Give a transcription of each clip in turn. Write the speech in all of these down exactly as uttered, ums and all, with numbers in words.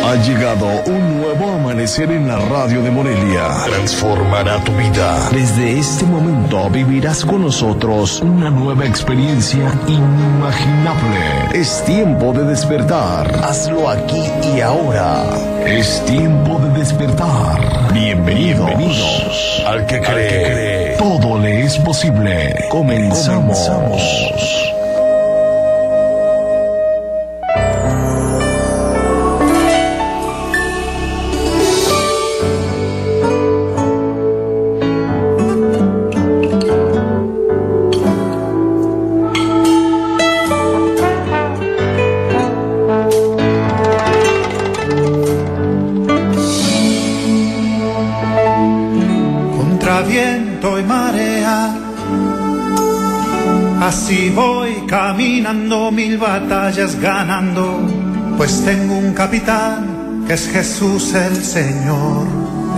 Ha llegado un nuevo amanecer en la radio de Morelia. Transformará tu vida. Desde este momento vivirás con nosotros una nueva experiencia inimaginable. Es tiempo de despertar. Hazlo aquí y ahora. Es tiempo de despertar. Bienvenidos, Bienvenidos al que cree. Al que cree. Todo le es posible. Comenzamos. Comenzamos. Viento y marea, así voy caminando, mil batallas ganando, pues tengo un capitán que es Jesús el Señor.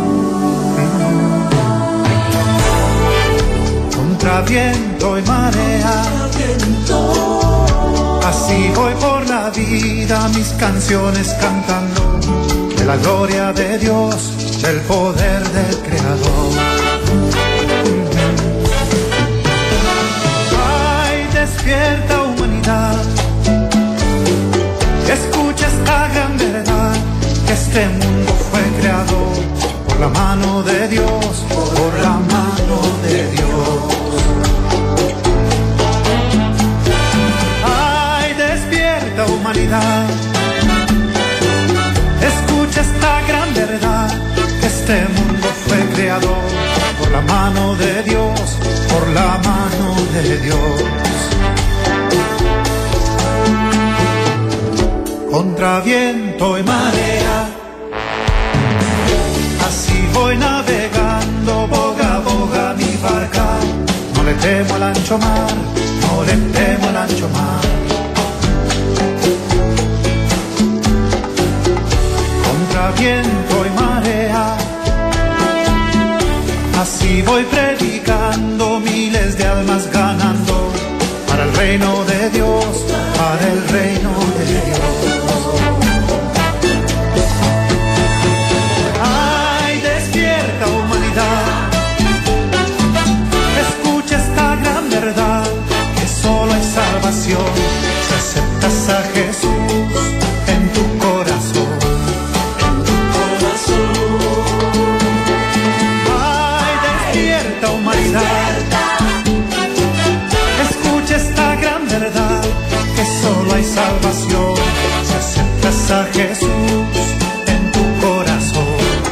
Contra viento y marea, así voy por la vida, mis canciones cantando de la gloria de Dios, del poder del Creador. Despierta humanidad, escucha esta gran verdad, que este mundo fue creado por la mano de Dios, por la mano de Dios. Ay, despierta humanidad, escucha esta gran verdad, que este mundo fue creado por la mano de Dios, por la mano de Dios. Contra viento y marea, así voy navegando, boga, boga mi barca. No le temo al ancho mar, no le temo al ancho mar. Contra viento y marea, así voy predicando, miles de almas ganando, para el reino de Dios, para el reino de Dios. Ay, despierta humanidad, escucha esta gran verdad, que solo hay salvación si aceptas a Jesús en tu corazón, en tu corazón. Ay, despierta humanidad, escucha esta gran verdad, que solo hay salvación si aceptas a Jesús en tu corazón.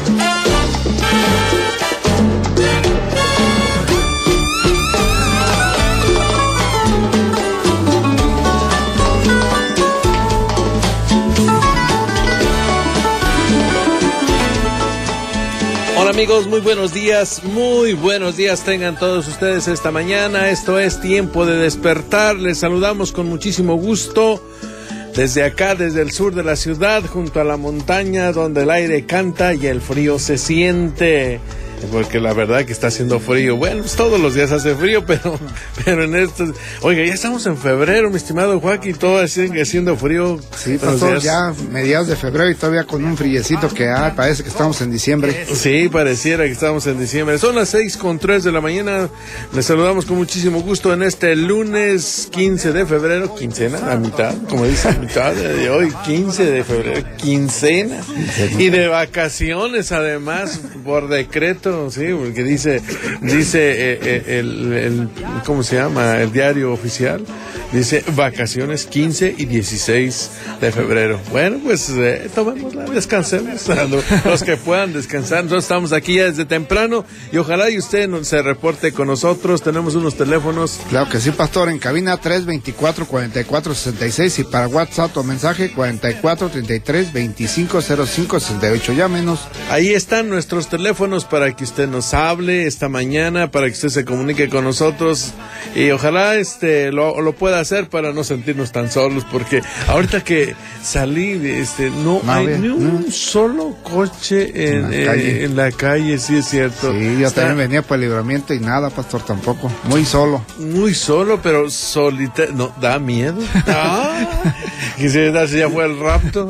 Hola amigos, muy buenos días, muy buenos días tengan todos ustedes esta mañana. Esto es Tiempo de Despertar. Les saludamos con muchísimo gusto desde acá, desde el sur de la ciudad, junto a la montaña donde el aire canta y el frío se siente. Porque la verdad que está haciendo frío. Bueno, pues todos los días hace frío, pero pero en estos... Oiga, ya estamos en febrero, mi estimado Joaquín, todo sigue haciendo frío. Sí, pastor, ya mediados de febrero y todavía con un friecito que ah, parece que estamos en diciembre. Sí, pareciera que estamos en diciembre. Son las seis con tres de la mañana. Les saludamos con muchísimo gusto en este lunes quince de febrero. Quincena, a mitad, como dice, a mitad de hoy, quince de febrero, quincena. Y de vacaciones, además, por decreto. Sí, porque dice, dice eh, eh, el, el, ¿cómo se llama? El diario oficial, dice vacaciones quince y dieciséis de febrero. Bueno, pues eh, tomémosla, descansemos, los que puedan descansar. Nosotros estamos aquí ya desde temprano y ojalá y usted se reporte con nosotros. Tenemos unos teléfonos. Claro que sí, pastor, en cabina tres veinticuatro, cuarenta y cuatro, sesenta y seis y para WhatsApp o mensaje cuarenta y cuatro, treinta y tres, veinticinco, cero cinco, sesenta y ocho. Llámenos. Ahí están nuestros teléfonos para que usted nos hable esta mañana, para que usted se comunique con nosotros y ojalá este lo, lo pueda hacer para no sentirnos tan solos, porque ahorita que salí, este no, no hay ni un no. solo coche en, en, la eh, en la calle, sí es cierto. Sí, yo Está, también venía por el Libramiento y nada, pastor, tampoco. Muy solo. Muy solo, pero solitario. No, da miedo. Ah, quisiera si ya fue el rapto.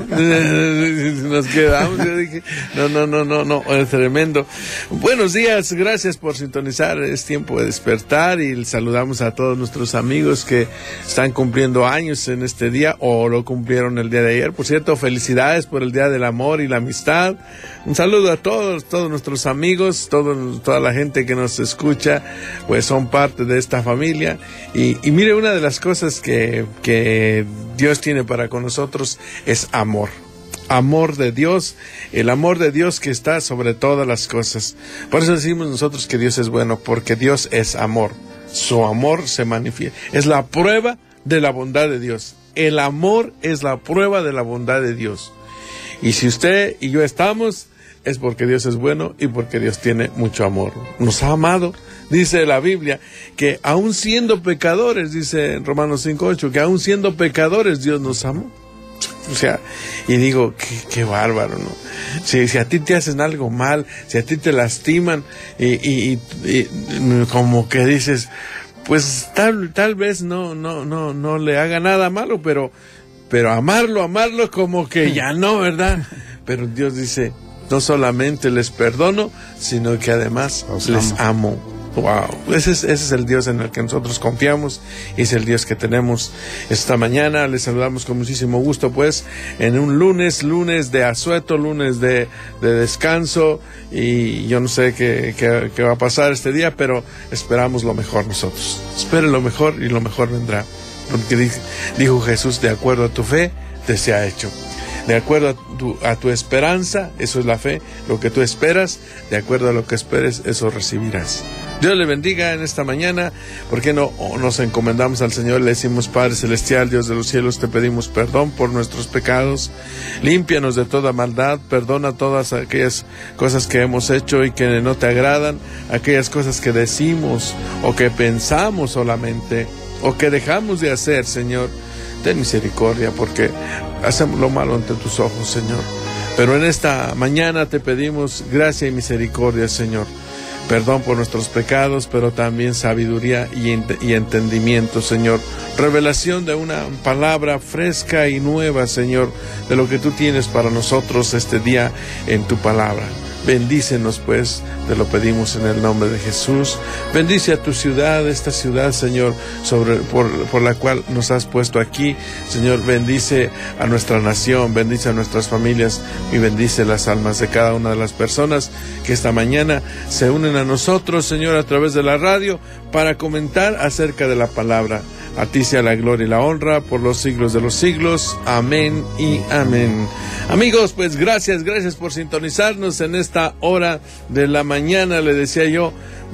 Nos quedamos. Yo dije, no, no, no, no, no, es tremendo. Buenos días, gracias por sintonizar. Es tiempo de despertar y saludamos a todos nuestros amigos que están cumpliendo años en este día o lo cumplieron el día de ayer. Por cierto, felicidades por el Día del Amor y la Amistad. Un saludo a todos, todos nuestros amigos, todo, toda la gente que nos escucha, pues son parte de esta familia. Y, y mire, una de las cosas que, que Dios tiene para con nosotros es amor. Amor de Dios, el amor de Dios que está sobre todas las cosas. Por eso decimos nosotros que Dios es bueno, porque Dios es amor. Su amor se manifiesta, es la prueba de la bondad de Dios. El amor es la prueba de la bondad de Dios. Y si usted y yo estamos, es porque Dios es bueno y porque Dios tiene mucho amor. Nos ha amado. Dice la Biblia que aún siendo pecadores, dice en Romanos cinco ocho, que aún siendo pecadores Dios nos amó. O sea, y digo, qué, qué bárbaro, ¿no? Si, si a ti te hacen algo mal, si a ti te lastiman, y, y, y, y como que dices, pues tal, tal vez no, no, no, no le haga nada malo, pero, pero amarlo, amarlo como que ya no, ¿verdad? Pero Dios dice, no solamente les perdono, sino que además Los les amo. amo. Wow, ese es, ese es el Dios en el que nosotros confiamos y es el Dios que tenemos esta mañana. Les saludamos con muchísimo gusto, pues, en un lunes, lunes de asueto, lunes de, de descanso, y yo no sé qué, qué, qué va a pasar este día, pero esperamos lo mejor nosotros. Esperen lo mejor y lo mejor vendrá, porque dijo, dijo Jesús, de acuerdo a tu fe, te sea hecho. De acuerdo a tu, a tu esperanza, eso es la fe, lo que tú esperas, de acuerdo a lo que esperes, eso recibirás. Dios le bendiga en esta mañana. ¿Por qué no nos encomendamos al Señor? Le decimos, Padre Celestial, Dios de los cielos, te pedimos perdón por nuestros pecados. Límpianos de toda maldad. Perdona todas aquellas cosas que hemos hecho y que no te agradan. Aquellas cosas que decimos o que pensamos solamente o que dejamos de hacer, Señor. Ten misericordia porque hacemos lo malo ante tus ojos, Señor. Pero en esta mañana te pedimos gracia y misericordia, Señor. Perdón por nuestros pecados, pero también sabiduría y, ent- y entendimiento, Señor. Revelación de una palabra fresca y nueva, Señor, de lo que tú tienes para nosotros este día en tu palabra. Bendícenos, pues, te lo pedimos en el nombre de Jesús. Bendice a tu ciudad, esta ciudad, Señor, sobre, por, por la cual nos has puesto aquí. Señor, bendice a nuestra nación, bendice a nuestras familias y bendice las almas de cada una de las personas que esta mañana se unen a nosotros, Señor, a través de la radio para comentar acerca de la palabra. A ti sea la gloria y la honra por los siglos de los siglos. Amén y amén. Amigos, pues gracias, gracias por sintonizarnos en esta hora de la mañana. Le decía yo,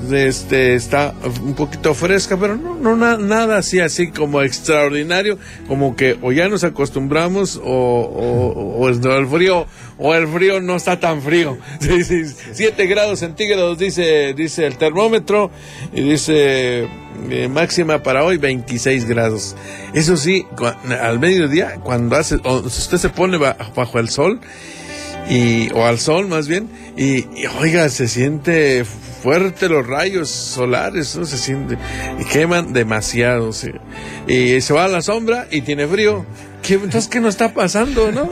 este está un poquito fresca, pero no, no na, nada así, así como extraordinario, como que o ya nos acostumbramos o, o, o el frío, o el frío no está tan frío. Sí, sí, siete grados centígrados dice, dice el termómetro, y dice eh, máxima para hoy veintiséis grados. Eso sí, al mediodía, cuando hace, o si usted se pone bajo el sol, y o al sol más bien, y, y oiga, se siente fuerte los rayos solares, ¿no? Se siente, y queman demasiado, ¿sí? Y se va a la sombra y tiene frío. ¿Qué, entonces, ¿qué nos está pasando, no?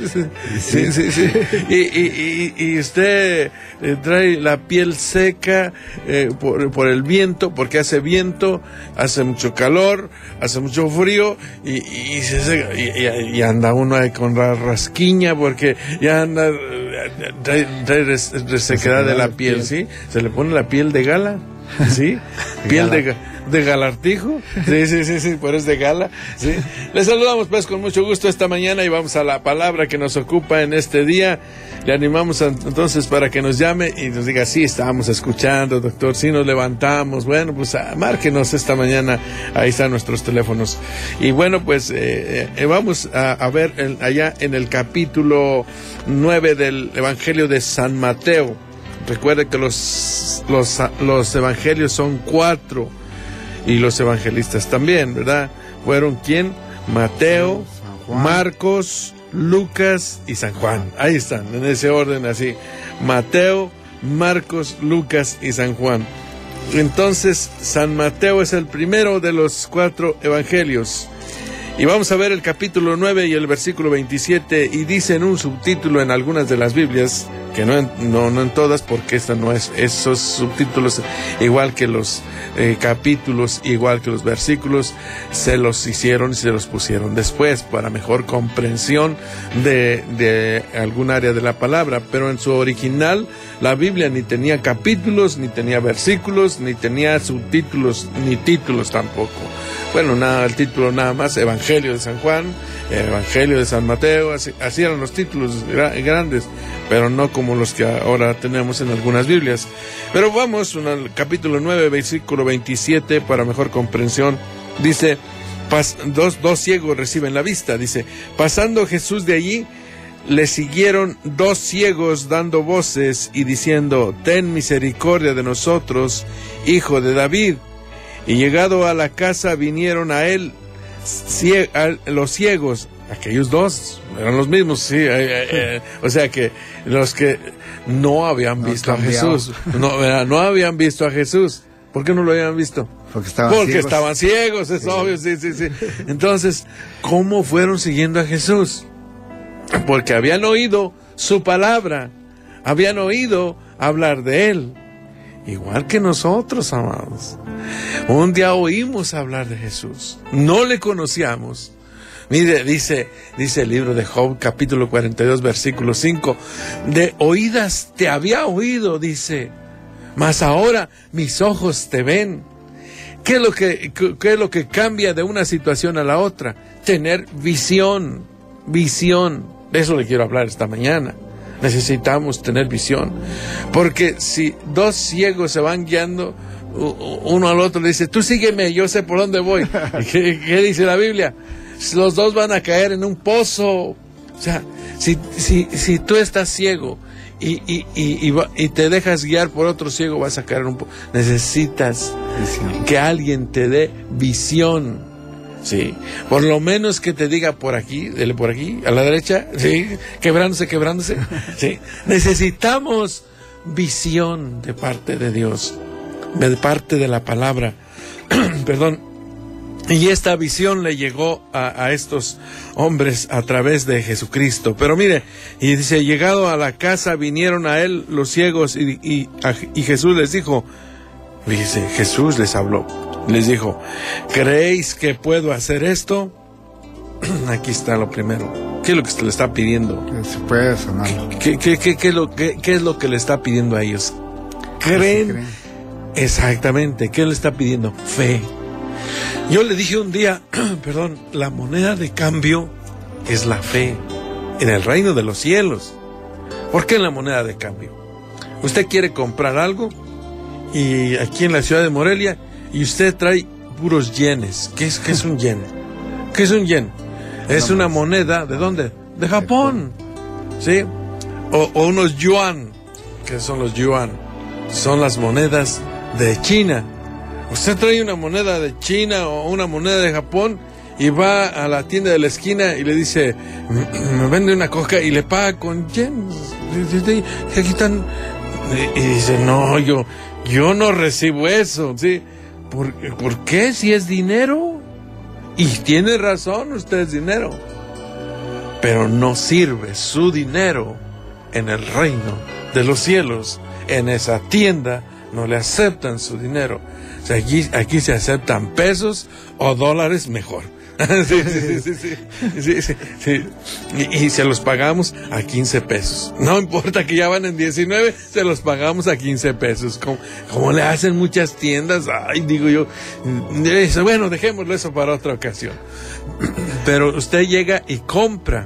Sí, sí, sí. Y, y, y, y usted eh, trae la piel seca eh, por, por el viento, porque hace viento, hace mucho calor, hace mucho frío, y, y, se seca, y, y anda uno ahí con la rasquiña, porque ya anda, trae, trae res, resequedad de la piel, ¿sí? Se le pone la piel de gala, ¿sí? Piel de gala. ¿De galartijo? Sí, sí, sí, sí, pero es de gala, sí. Les saludamos pues con mucho gusto esta mañana y vamos a la palabra que nos ocupa en este día. Le animamos a, entonces para que nos llame y nos diga, sí, estábamos escuchando, doctor, sí, nos levantamos. Bueno, pues a, márquenos esta mañana, ahí están nuestros teléfonos. Y bueno, pues eh, eh, vamos a, a ver el, allá en el capítulo nueve del Evangelio de San Mateo. Recuerde que los, los, los evangelios son cuatro y los evangelistas también, ¿verdad? ¿Fueron quién? Mateo, Marcos, Lucas y San Juan. Ahí están, en ese orden así. Mateo, Marcos, Lucas y San Juan. Entonces, San Mateo es el primero de los cuatro evangelios. Y vamos a ver el capítulo nueve y el versículo veintisiete, y dice en un subtítulo en algunas de las Biblias, que no en, no, no en todas, porque esta no es, esos subtítulos, igual que los eh, capítulos, igual que los versículos, se los hicieron y se los pusieron después para mejor comprensión de, de algún área de la palabra, pero en su original la Biblia ni tenía capítulos, ni tenía versículos, ni tenía subtítulos, ni títulos tampoco. Bueno, nada, el título nada más, Evangelio de San Juan, Evangelio de San Mateo, así, así eran los títulos gra- grandes, pero no como los que ahora tenemos en algunas Biblias. Pero vamos al capítulo nueve, versículo veintisiete, para mejor comprensión. Dice, pas, dos, dos ciegos reciben la vista, dice, pasando Jesús de allí, le siguieron dos ciegos dando voces y diciendo, ten misericordia de nosotros, hijo de David. Y llegado a la casa vinieron a él cie- a los ciegos, aquellos dos, eran los mismos, sí, eh, eh, o sea que los que no habían no visto cambiado. a Jesús, no, no habían visto a Jesús. ¿Por qué no lo habían visto? Porque estaban Porque ciegos. estaban ciegos, es sí. obvio, sí, sí, sí. Entonces, ¿cómo fueron siguiendo a Jesús? Porque habían oído su palabra, habían oído hablar de él. Igual que nosotros, amados. Un día oímos hablar de Jesús, no le conocíamos. Mire, dice, dice el libro de Job, capítulo cuarenta y dos, versículo cinco, de oídas te había oído, dice, mas ahora mis ojos te ven. ¿Qué es lo que, qué es lo que cambia de una situación a la otra? Tener visión, visión. De eso le quiero hablar esta mañana. Necesitamos tener visión, porque si dos ciegos se van guiando uno al otro, le dice, tú sígueme, yo sé por dónde voy. ¿Qué, qué dice la Biblia? Los dos van a caer en un pozo. O sea, si, si, si tú estás ciego y, y, y, y, y te dejas guiar por otro ciego, vas a caer en un pozo. Necesitas visión. Que alguien te dé visión. Sí, por lo menos que te diga por aquí, dele por aquí, a la derecha, sí, quebrándose, quebrándose, sí. Necesitamos visión de parte de Dios, de parte de la palabra, perdón, y esta visión le llegó a, a estos hombres a través de Jesucristo. Pero mire, y dice, llegado a la casa vinieron a él los ciegos y, y, a, y Jesús les dijo, dice, Jesús les habló. Les dijo, ¿creéis que puedo hacer esto? Aquí está lo primero. ¿Qué es lo que se le está pidiendo? Que se puede sanarlo. ¿Qué, qué, qué, qué, es lo, qué, ¿Qué es lo que le está pidiendo a ellos? ¿Creen? creen? Exactamente. ¿Qué le está pidiendo? Fe. Yo le dije un día, perdón, la moneda de cambio es la fe en el reino de los cielos. ¿Por qué en la moneda de cambio? Usted quiere comprar algo y aquí en la ciudad de Morelia, y usted trae puros yenes. ¿Qué es, qué es un yen? ¿Qué es un yen? Es una moneda, ¿de dónde? De Japón, ¿sí? O, o unos yuan. ¿Qué son los yuan? Son las monedas de China. Usted trae una moneda de China o una moneda de Japón y va a la tienda de la esquina y le dice, me vende una coca, y le paga con yen. Y aquí están. Y dice, no, yo, yo no recibo eso, ¿sí? ¿Por, ¿Por qué? Si es dinero. Y tiene razón, usted es dinero. Pero no sirve su dinero en el reino de los cielos. En esa tienda no le aceptan su dinero. O sea, aquí, aquí se aceptan pesos o dólares mejor. sí, sí, sí, sí, sí, sí, sí. Y, y se los pagamos a quince pesos. No importa que ya van en diecinueve, se los pagamos a quince pesos. Como, como le hacen muchas tiendas, ay, digo yo, bueno, dejémoslo eso para otra ocasión. Pero usted llega y compra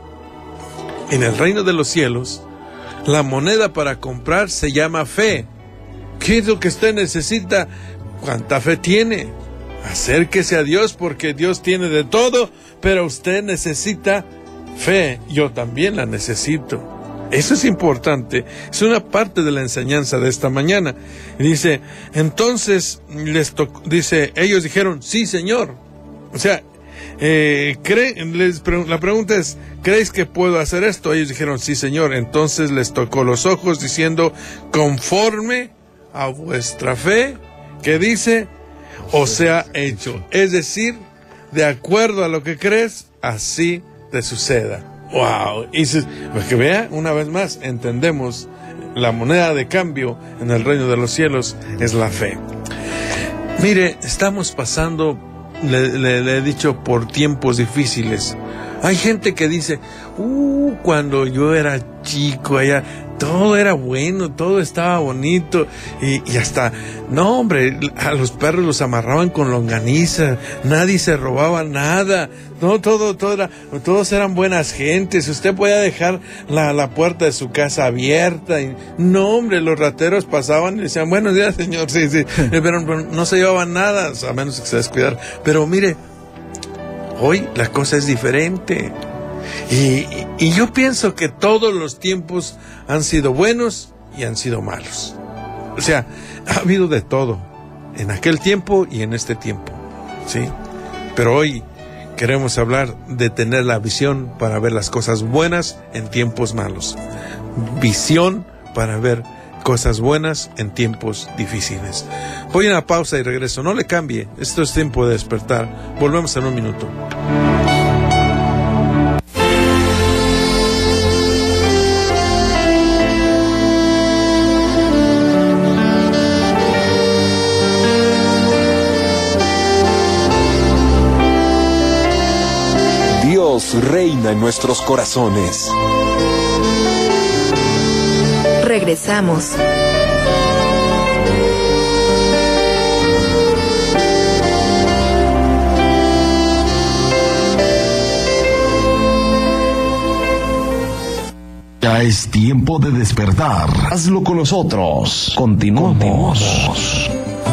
en el reino de los cielos. La moneda para comprar se llama fe. ¿Qué es lo que usted necesita? ¿Cuánta fe tiene? Acérquese a Dios, porque Dios tiene de todo, pero usted necesita fe. Yo también la necesito. Eso es importante, es una parte de la enseñanza de esta mañana. Dice, entonces les tocó, dice, ellos dijeron, sí, Señor. O sea, eh, cree, les pre- la pregunta es, ¿creéis que puedo hacer esto? Ellos dijeron, sí, Señor. Entonces les tocó los ojos diciendo, conforme a vuestra fe, que dice, o sea hecho. Es decir, de acuerdo a lo que crees, así te suceda. Wow, y se, pues que vea, una vez más, entendemos, la moneda de cambio en el reino de los cielos es la fe. Mire, estamos pasando, le, le, le he dicho, por tiempos difíciles. Hay gente que dice, uh, cuando yo era chico, allá, todo era bueno, todo estaba bonito, y, y hasta, no hombre, a los perros los amarraban con longaniza, nadie se robaba nada, no, todo, todo era, todos eran buenas gentes, usted podía dejar la, la puerta de su casa abierta, y, no hombre, los rateros pasaban y decían, buenos días, señor, sí, sí, pero, pero no se llevaban nada, a menos que se descuidara, pero mire, hoy la cosa es diferente. Y, y yo pienso que todos los tiempos han sido buenos y han sido malos. O sea, ha habido de todo en aquel tiempo y en este tiempo, ¿sí? Pero hoy queremos hablar de tener la visión para ver las cosas buenas en tiempos malos. Visión para ver cosas buenas en tiempos difíciles. Voy a una pausa y regreso. No le cambie. Esto es Tiempo de Despertar. Volvemos en un minuto. Dios reina en nuestros corazones. Regresamos. Ya es tiempo de despertar. Hazlo con nosotros. Continuamos. Continuamos.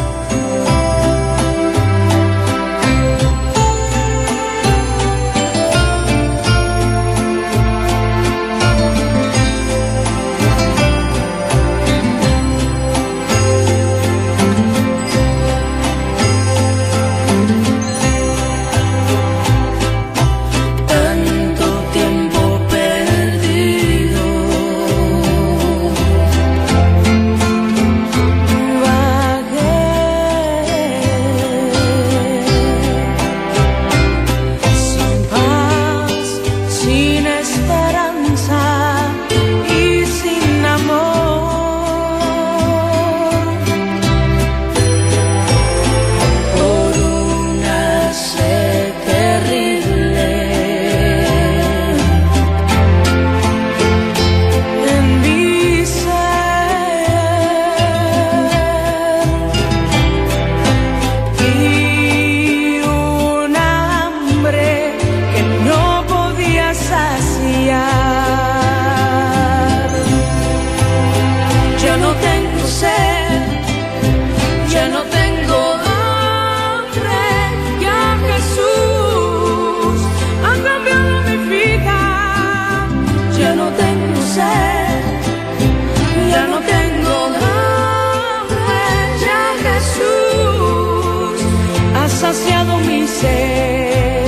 saciado mi ser.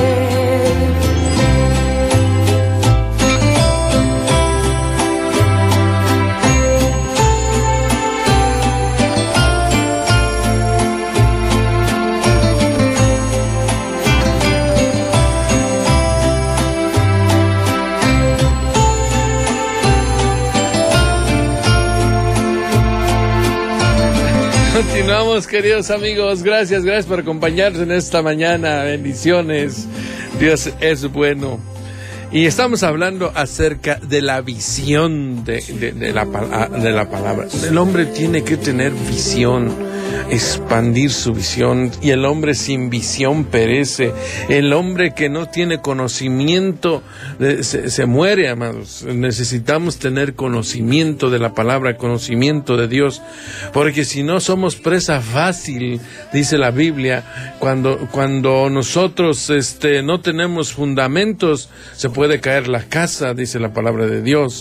Continuamos, queridos amigos, gracias, gracias por acompañarnos en esta mañana, bendiciones, Dios es bueno. Y estamos hablando acerca de la visión de, de, de, la, de la palabra. El hombre tiene que tener visión, expandir su visión, y el hombre sin visión perece. El hombre que no tiene conocimiento de, se, se muere, amados. Necesitamos tener conocimiento de la palabra, conocimiento de Dios, porque si no somos presa fácil, dice la Biblia. Cuando, cuando nosotros este, no tenemos fundamentos, se puede caer la casa, dice la palabra de Dios.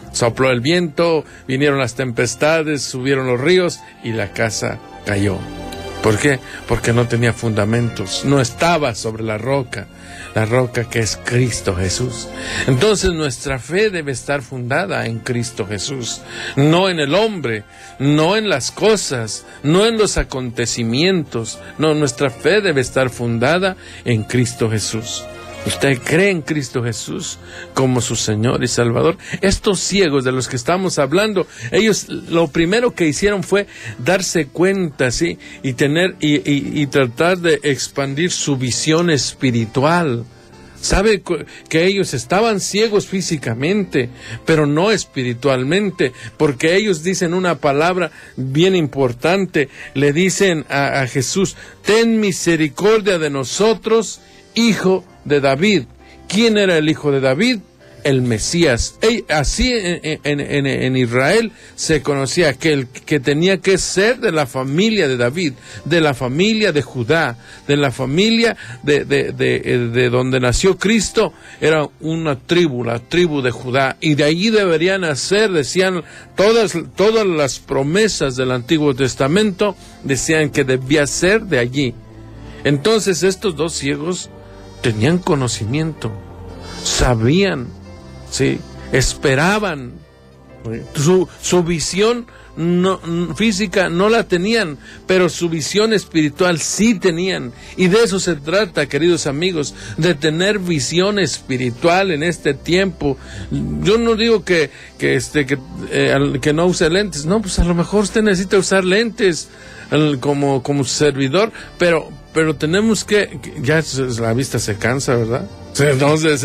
Sopló el viento, vinieron las tempestades, subieron los ríos y la casa cayó. ¿Por qué? Porque no tenía fundamentos, no estaba sobre la roca, la roca que es Cristo Jesús. Entonces nuestra fe debe estar fundada en Cristo Jesús, no en el hombre, no en las cosas, no en los acontecimientos. No, nuestra fe debe estar fundada en Cristo Jesús. ¿Usted cree en Cristo Jesús como su Señor y Salvador? Estos ciegos de los que estamos hablando, ellos lo primero que hicieron fue darse cuenta, ¿sí? Y tener y, y, y tratar de expandir su visión espiritual. Sabe que ellos estaban ciegos físicamente, pero no espiritualmente, porque ellos dicen una palabra bien importante. Le dicen a, a Jesús: ten misericordia de nosotros, Hijo de David. ¿Quién era el hijo de David? El Mesías. Ey, así en, en, en, en Israel se conocía que el que tenía que ser de la familia de David, de la familia de Judá, de la familia de, de, de, de donde nació Cristo. Era una tribu, la tribu de Judá, y de allí deberían nacer, decían todas, todas las promesas del Antiguo Testamento, decían que debía ser de allí. Entonces estos dos ciegos tenían conocimiento, sabían, sí, esperaban. Su, su visión no, física no la tenían, pero su visión espiritual sí tenían. Y de eso se trata, queridos amigos, de tener visión espiritual en este tiempo. Yo no digo que, que, este, que, eh, que no use lentes, no, pues a lo mejor usted necesita usar lentes como, como servidor, pero... pero tenemos que, ya la vista se cansa, ¿verdad? Entonces,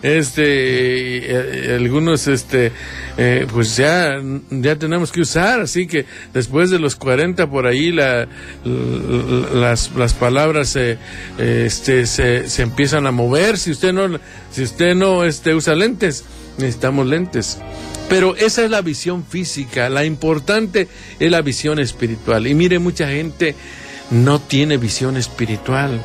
este, algunos, este, eh, pues ya, ya tenemos que usar, así que después de los cuarenta por ahí, la, la las, las palabras se, este, se, se empiezan a mover. Si usted no, si usted no, este, usa lentes, necesitamos lentes. Pero esa es la visión física, la importante es la visión espiritual. Y mire, mucha gente no tiene visión espiritual.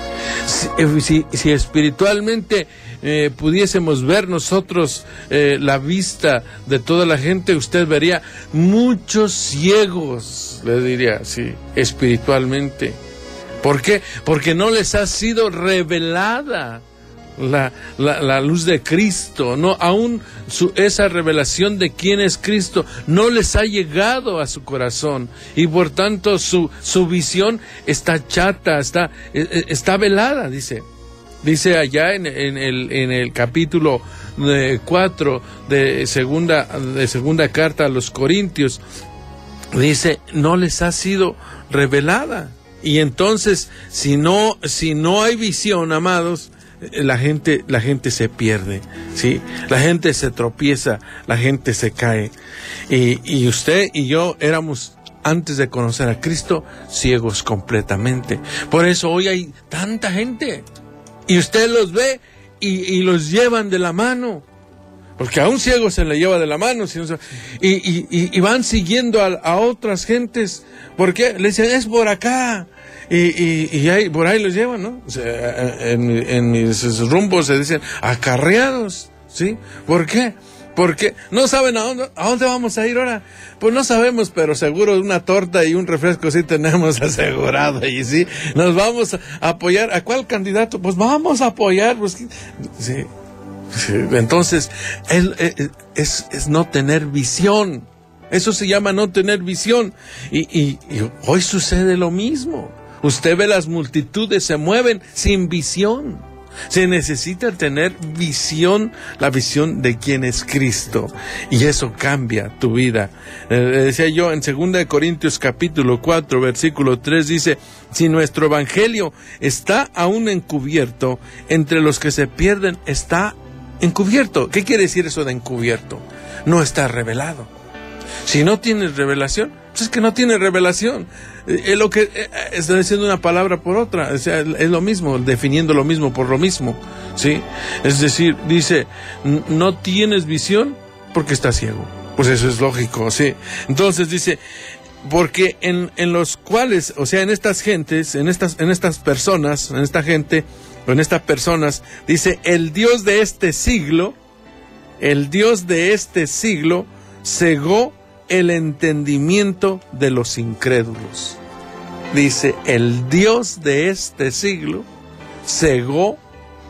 Si, si, si espiritualmente eh, pudiésemos ver nosotros eh, la vista de toda la gente, usted vería muchos ciegos, le diría, sí, espiritualmente. ¿Por qué? Porque no les ha sido revelada La, la, la luz de Cristo, no, aún su, esa revelación de quién es Cristo no les ha llegado a su corazón, y por tanto su, su visión está chata, está, está velada, dice, dice allá en, en el, en el capítulo cuatro de segunda, de segunda carta a los Corintios, dice, no les ha sido revelada. Y entonces, si no, si no hay visión, amados, la gente, la gente se pierde, ¿sí? La gente se tropieza, la gente se cae. Y, y usted y yo éramos, antes de conocer a Cristo, ciegos completamente. Por eso hoy hay tanta gente. Y usted los ve y, y los llevan de la mano. Porque a un ciego se le lleva de la mano. Y, y, y van siguiendo a, a otras gentes. ¿Por qué? Le dicen, es por acá. Y, y, y ahí, por ahí los llevan, ¿no? O sea, en, en mis rumbos se dicen acarreados, ¿sí? ¿Por qué? Porque no saben a dónde, a dónde vamos a ir ahora. Pues no sabemos, pero seguro una torta y un refresco sí tenemos asegurado. Y sí, nos vamos a apoyar. ¿A cuál candidato? Pues vamos a apoyar. Pues, sí, sí. Entonces, es, es, es no tener visión. Eso se llama no tener visión. Y, y, y hoy sucede lo mismo. Usted ve las multitudes se mueven sin visión. Se necesita tener visión, la visión de quién es Cristo. Y eso cambia tu vida. Eh, decía yo en segunda de Corintios capítulo cuatro, versículo tres, dice, si nuestro evangelio está aún encubierto, entre los que se pierden está encubierto. ¿Qué quiere decir eso de encubierto? No está revelado. Si no tienes revelación, pues es que no tienes revelación. Es lo que está diciendo una palabra por otra, o sea, es lo mismo, definiendo lo mismo por lo mismo, ¿sí? Es decir, dice, no tienes visión porque estás ciego. Pues eso es lógico, ¿sí? Entonces dice, porque en, en los cuales, o sea, en estas gentes, en estas, en estas personas, en esta gente, o en estas personas, dice, el Dios de este siglo el Dios de este siglo cegó el entendimiento de los incrédulos. Dice, el Dios de este siglo cegó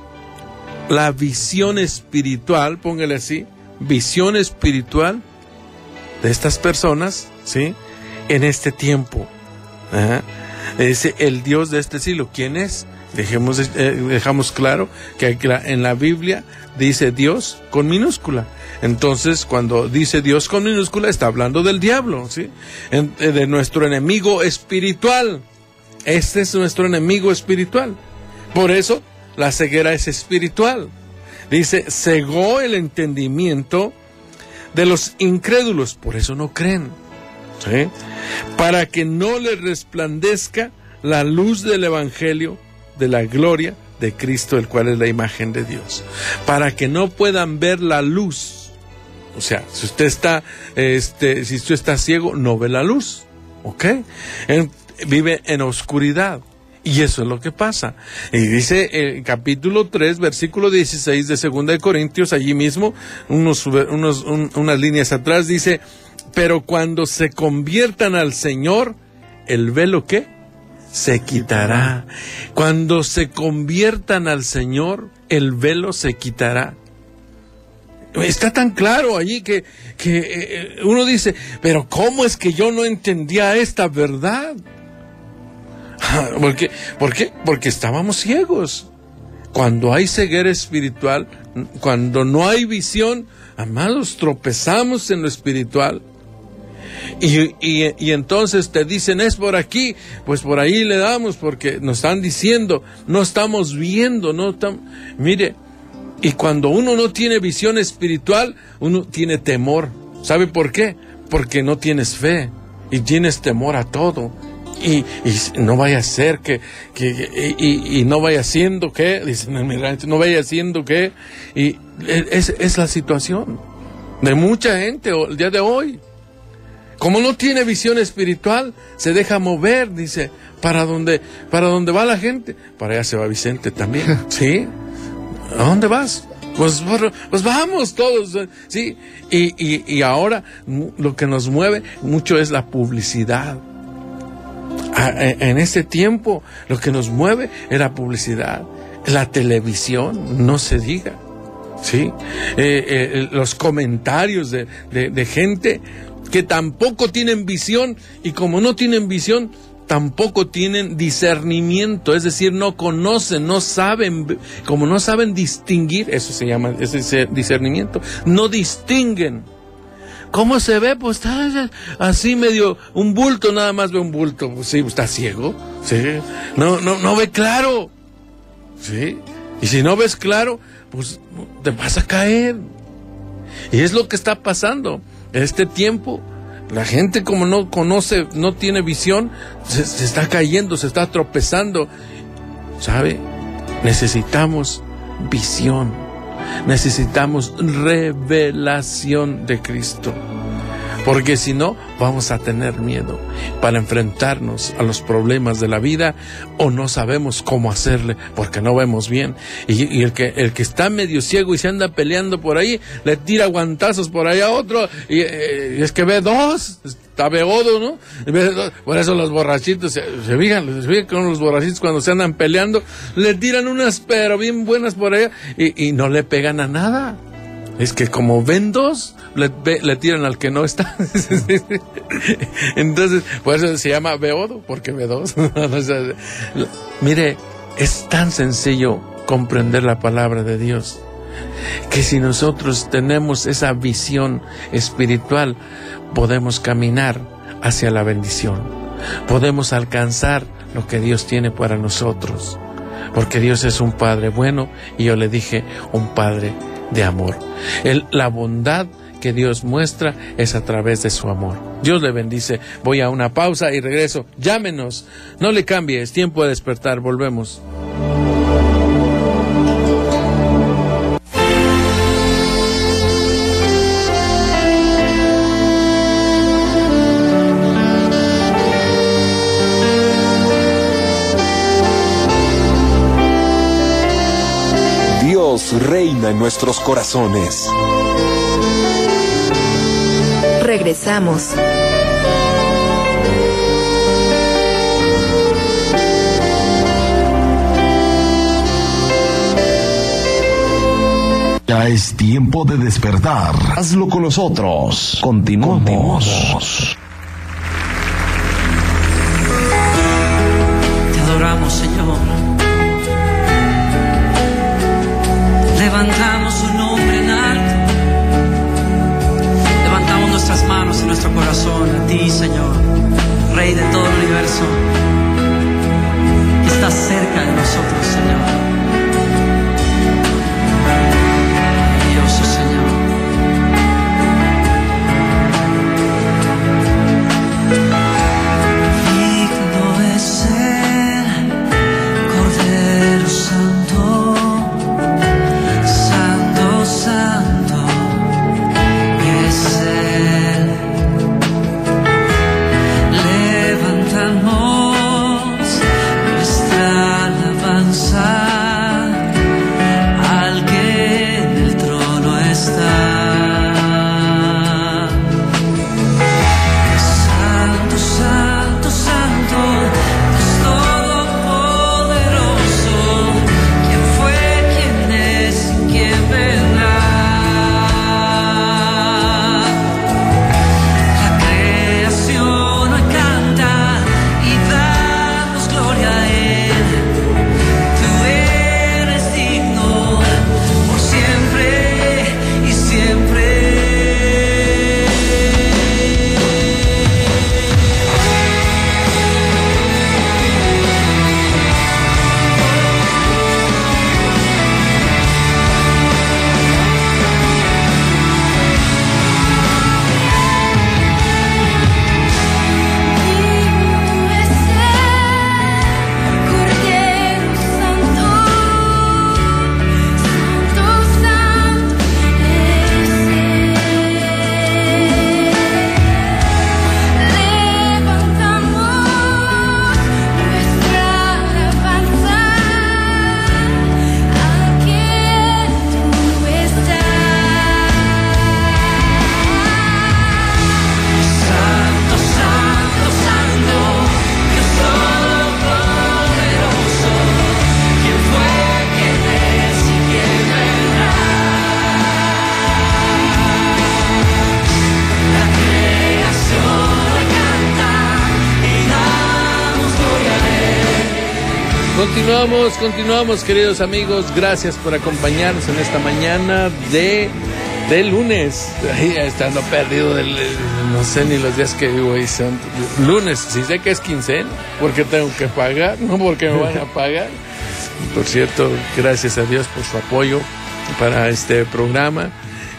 la visión espiritual, póngale así, visión espiritual de estas personas, ¿sí? En este tiempo. Ajá. Dice, el Dios de este siglo, ¿quién es? Dejemos, eh, dejamos claro que en la Biblia dice Dios con minúscula. Entonces, cuando dice Dios con minúscula, está hablando del diablo, ¿sí? En, de nuestro enemigo espiritual. Este es nuestro enemigo espiritual. Por eso, la ceguera es espiritual. Dice, cegó el entendimiento de los incrédulos, por eso no creen, ¿sí? Para que no les resplandezca la luz del evangelio de la gloria de Cristo, el cual es la imagen de Dios. Para que no puedan ver la luz. O sea, si usted está, este, si usted está ciego, no ve la luz, ¿ok? En, vive en oscuridad. Y eso es lo que pasa. Y dice el capítulo tres, versículo dieciséis de segunda de Corintios, allí mismo, unos, unos, un, unas líneas atrás, dice, pero cuando se conviertan al Señor, ¿el velo qué? Se quitará. Cuando se conviertan al Señor, el velo se quitará. Está tan claro allí que, que eh, uno dice, pero ¿cómo es que yo no entendía esta verdad? ¿Por qué? ¿Por qué? Porque estábamos ciegos. Cuando hay ceguera espiritual, cuando no hay visión, amados, tropezamos en lo espiritual. Y, y, y entonces te dicen, es por aquí, pues por ahí le damos, porque nos están diciendo, no estamos viendo, no estamos... Mire, y cuando uno no tiene visión espiritual, uno tiene temor. ¿Sabe por qué? Porque no tienes fe y tienes temor a todo. Y, y no vaya a ser que, que y, y no vaya haciendo que, dicen en mi rancho, no vaya haciendo que, y es, es la situación de mucha gente el día de hoy. Como no tiene visión espiritual, se deja mover, dice, para donde, para donde va la gente, para allá se va Vicente también, ¿sí? ¿A dónde vas? Pues, pues vamos todos, ¿sí? Y, y, y ahora lo que nos mueve mucho es la publicidad. En ese tiempo lo que nos mueve es la publicidad, la televisión, no se diga, ¿sí? Eh, eh, los comentarios de, de, de gente que tampoco tienen visión, y como no tienen visión, tampoco tienen discernimiento, es decir, no conocen, no saben, como no saben distinguir, eso se llama ese discernimiento, no distinguen. ¿Cómo se ve? Pues está así medio, un bulto, nada más ve un bulto. Pues sí, está ciego, sí. No, no, no ve claro, sí. Y si no ves claro, pues te vas a caer. Y es lo que está pasando. En este tiempo, la gente como no conoce, no tiene visión, se, se está cayendo, se está tropezando. ¿Sabe? Necesitamos visión. Necesitamos revelación de Cristo, porque si no vamos a tener miedo para enfrentarnos a los problemas de la vida, o no sabemos cómo hacerle porque no vemos bien, y, y el que el que está medio ciego y se anda peleando por ahí, le tira guantazos por ahí a otro, y, y es que ve dos, está beodo, ¿no? Por eso los borrachitos, se, se fijan, se fijan con los borrachitos cuando se andan peleando, le tiran unas pero bien buenas por allá, y, y no le pegan a nada. Es que como ven dos, le, le tiran al que no está. Entonces, por eso se llama beodo, porque ve dos. O sea, mire, es tan sencillo comprender la palabra de Dios, que si nosotros tenemos esa visión espiritual, podemos caminar hacia la bendición, podemos alcanzar lo que Dios tiene para nosotros, porque Dios es un Padre bueno, y yo le dije, un Padre de amor. El, la bondad que Dios muestra es a través de su amor. Dios le bendice. Voy a una pausa y regreso. Llámenos, no le cambie, es tiempo de despertar, volvemos. reina en nuestros corazones. Regresamos. Ya es tiempo de despertar. Hazlo con nosotros. Continuamos. Continuamos. Te adoramos, Señor. Levantamos su nombre en alto. Levantamos nuestras manos y nuestro corazón a ti, Señor, Rey de todo el universo, que estás cerca de nosotros, Señor. Maravilloso, Señor. Digno es el Cordero Santo, Santo, Santo es Él. Levantamos nuestra alabanza al que en el trono está. Santo, Santo, Santo, Dios Todopoderoso, ¿quién fue, quién es y quién vendrá? La creación hoy canta y damos gloria a Él. Tú eres digno por siempre y siempre. Cordero Santo, Santo, Santo es Él. Levantamos nuestra alabanza al que tú estás. Santo, Santo, Santo, Dios Todopoderoso, ¿quién fue, quién es y quién vendrá? La creación canta y damos gloria a Él. Continuamos, continuamos, queridos amigos. Gracias por acompañarnos en esta mañana de, de lunes. Ahí estando perdido del, no sé ni los días que vivo ahí. Son lunes, si sé que es quincena, porque tengo que pagar, no porque me van a pagar. Por cierto, gracias a Dios por su apoyo para este programa.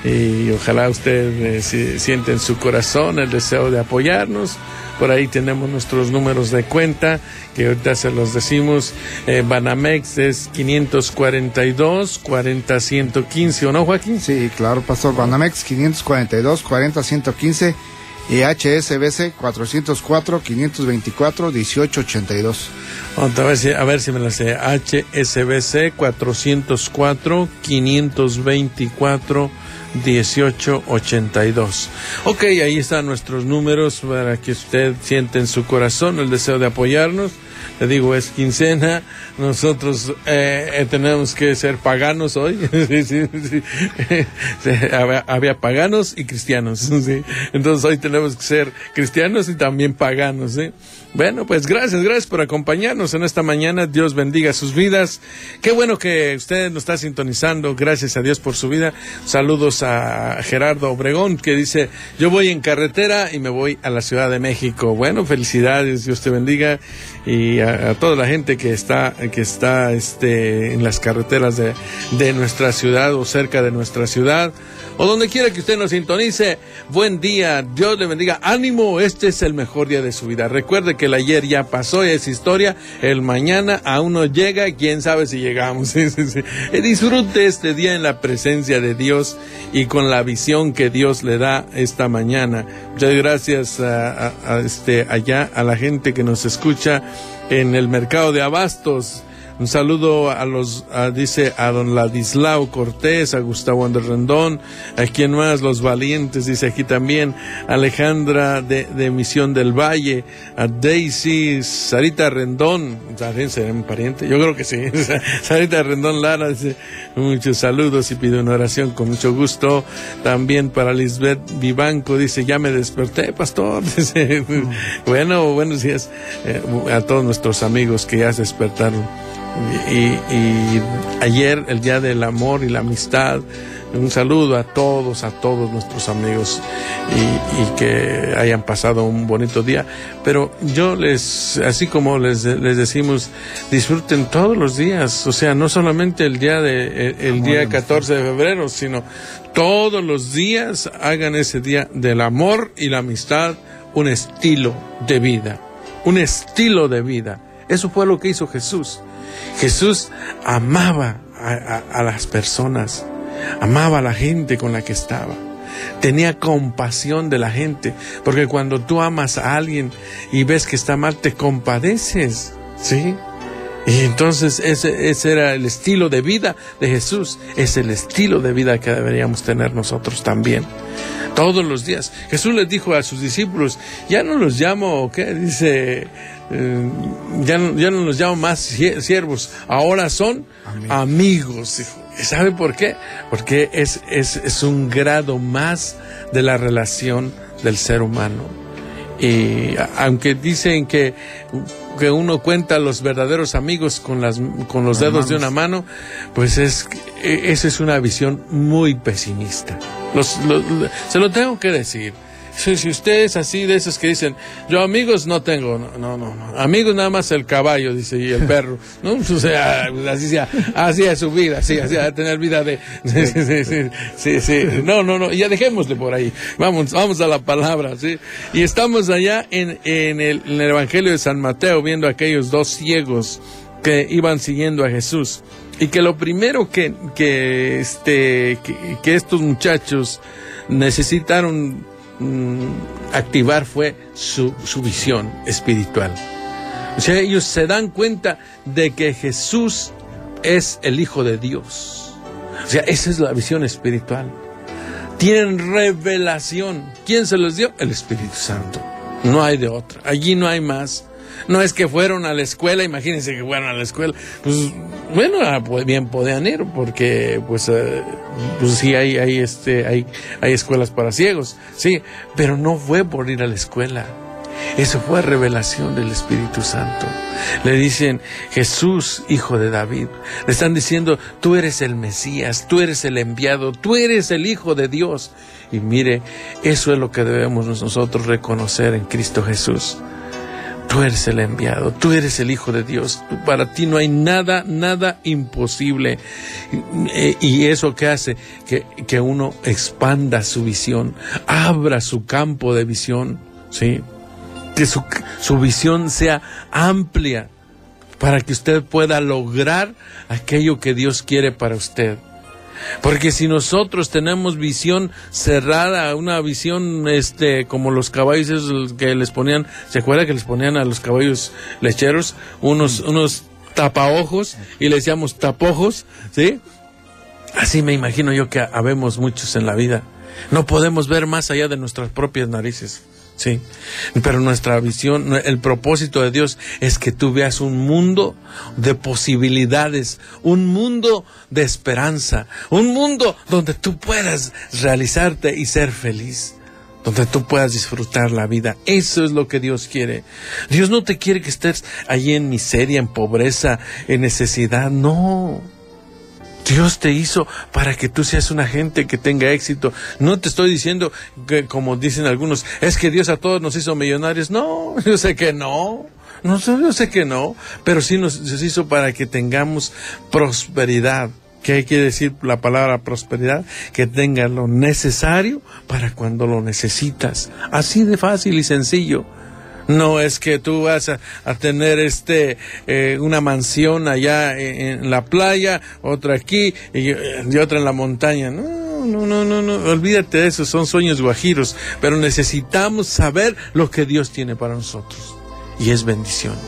Y ojalá usted eh, si- siente en su corazón el deseo de apoyarnos. Por ahí tenemos nuestros números de cuenta, que ahorita se los decimos. Eh, Banamex es quinientos cuarenta y dos, cuarenta, ciento quince, ¿o no, Joaquín? Sí, claro, Pastor. Banamex quinientos cuarenta y dos, cuarenta, ciento quince y H S B C cuatrocientos cuatro, quinientos veinticuatro, dieciocho ochenta y dos. Otra vez, a ver si me la sé. H S B C cuatrocientos cuatro, quinientos veinticuatro, dieciocho ochenta y dos. Ok, ahí están nuestros números para que usted siente en su corazón el deseo de apoyarnos. Le digo, es quincena, nosotros eh, tenemos que ser paganos hoy. Sí, sí, sí. Sí, había, había paganos y cristianos, ¿sí? Entonces hoy tenemos que ser cristianos y también paganos, ¿sí? Bueno, pues gracias, gracias por acompañarnos en esta mañana. Dios bendiga sus vidas. Qué bueno que usted nos está sintonizando. Gracias a Dios por su vida. Saludos a Gerardo Obregón, que dice, yo voy en carretera y me voy a la Ciudad de México. Bueno, felicidades, Dios te bendiga. Y a, a toda la gente que está, que está este, en las carreteras de, de nuestra ciudad o cerca de nuestra ciudad, o donde quiera que usted nos sintonice, buen día, Dios le bendiga, ánimo, este es el mejor día de su vida. Recuerde que el ayer ya pasó y es historia, el mañana aún no llega, quién sabe si llegamos. Sí, sí, sí. Disfrute este día en la presencia de Dios y con la visión que Dios le da esta mañana. Muchas gracias a, a, a este allá a la gente que nos escucha en el mercado de abastos. Un saludo a los, a, dice, a don Ladislao Cortés, a Gustavo Andrés Rendón, a quien más, los valientes, dice aquí también, Alejandra de, de Misión del Valle, a Daisy, Sarita Rendón, ¿será mi pariente? Yo creo que sí, Sarita Rendón Lara, dice, muchos saludos y pide una oración con mucho gusto. También para Lisbeth Vivanco, dice, ya me desperté, pastor, dice, bueno, buenos días eh, a todos nuestros amigos que ya se despertaron. Y, y ayer, el día del amor y la amistad, un saludo a todos, a todos nuestros amigos y, y que hayan pasado un bonito día. Pero yo les, así como les, les decimos, disfruten todos los días, o sea, no solamente el día de, el, el día catorce de febrero, sino todos los días hagan ese día del amor y la amistad un estilo de vida, un estilo de vida. Eso fue lo que hizo Jesús. Jesús amaba a, a, a las personas, amaba a la gente con la que estaba, tenía compasión de la gente, porque cuando tú amas a alguien y ves que está mal, te compadeces, ¿sí? Y entonces ese, ese era el estilo de vida de Jesús, es el estilo de vida que deberíamos tener nosotros también. Todos los días. Jesús les dijo a sus discípulos, ya no los llamo, ¿qué? Dice, eh, ya, no, ya no los llamo más siervos, ahora son amigos. amigos. ¿Sabe por qué? Porque es, es, es un grado más de la relación del ser humano. Y aunque dicen que, que uno cuenta los verdaderos amigos con, las, con los dedos de una mano, pues es, esa es una visión muy pesimista. Los, los, se lo tengo que decir. Si, si usted es así de esos que dicen, yo amigos no tengo, no, no, no, amigos nada más el caballo, dice, y el perro, ¿no? O sea, así sea, así es su vida, así, así a tener vida de, sí, sí, sí, sí, sí, no, no, no, ya dejémosle por ahí, vamos, vamos a la palabra, ¿sí? Y estamos allá en, en el, en el Evangelio de San Mateo, viendo a aquellos dos ciegos que iban siguiendo a Jesús, y que lo primero que, que, este, que, que estos muchachos necesitaron activar fue su, su visión espiritual. O sea, ellos se dan cuenta de que Jesús es el Hijo de Dios. O sea, esa es la visión espiritual. Tienen revelación. ¿Quién se los dio? El Espíritu Santo. No hay de otra. Allí no hay más. No es que fueron a la escuela, imagínense que fueron a la escuela, pues bueno, pues bien podían ir, porque pues, uh, pues sí hay, hay este, hay, hay escuelas para ciegos, sí, pero no fue por ir a la escuela. Eso fue revelación del Espíritu Santo. Le dicen, Jesús, hijo de David. Le están diciendo, tú eres el Mesías, tú eres el enviado, tú eres el Hijo de Dios. Y mire, eso es lo que debemos nosotros reconocer en Cristo Jesús. Tú eres el enviado, tú eres el Hijo de Dios. Para ti no hay nada, nada imposible. Y eso que hace que, que uno expanda su visión, abra su campo de visión, ¿sí? Que su, su visión sea amplia para que usted pueda lograr aquello que Dios quiere para usted. Porque si nosotros tenemos visión cerrada, una visión este como los caballos esos que les ponían, ¿se acuerda que les ponían a los caballos lecheros unos, unos tapaojos y le decíamos tapojos, ¿sí? Así me imagino yo que habemos muchos en la vida. No podemos ver más allá de nuestras propias narices. Sí, pero nuestra visión, el propósito de Dios es que tú veas un mundo de posibilidades, un mundo de esperanza, un mundo donde tú puedas realizarte y ser feliz, donde tú puedas disfrutar la vida. Eso es lo que Dios quiere. Dios no te quiere que estés allí en miseria, en pobreza, en necesidad, no. Dios te hizo para que tú seas una gente que tenga éxito. No te estoy diciendo que, como dicen algunos, es que Dios a todos nos hizo millonarios. No, yo sé que no. No, yo sé que no. Pero sí nos, nos hizo para que tengamos prosperidad. ¿Qué quiere decir la palabra prosperidad? Que tengas lo necesario para cuando lo necesitas. Así de fácil y sencillo. No es que tú vas a, a tener este eh, una mansión allá en, en la playa, otra aquí y, y otra en la montaña. No, no, no, no, no, olvídate de eso, son sueños guajiros. Pero necesitamos saber lo que Dios tiene para nosotros. Y es bendición.